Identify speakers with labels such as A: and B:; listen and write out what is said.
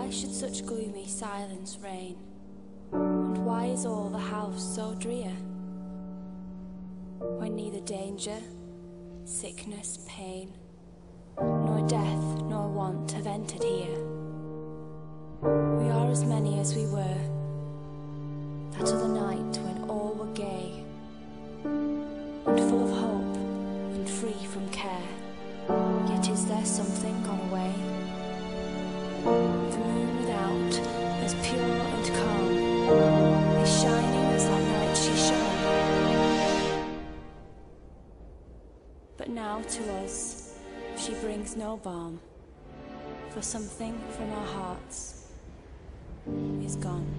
A: Why should such gloomy silence reign? And why is all the house so drear? When neither danger, sickness, pain, nor death nor want have entered here. We are as many as we were that other night when all were gay, and full of hope and free from care. Yet is there something gone away? The moon without, as pure and calm, is shining as that night she shone. But now to us she brings no balm, for something from our hearts is gone.